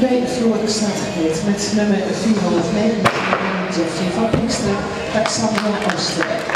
bij Floor staat gekleed met nummer 409, Jeffrey van Pinkster, Alexandra Oosterwijk.